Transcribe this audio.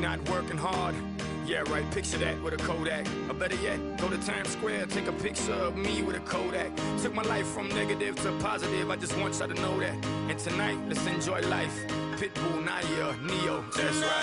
not working hard. Yeah, right, picture that with a Kodak. Or better yet, go to Times Square, take a picture of me with a Kodak. Took my life from negative to positive, I just want y'all to know that. And tonight, let's enjoy life. Pitbull, Naya, Neo, that's right.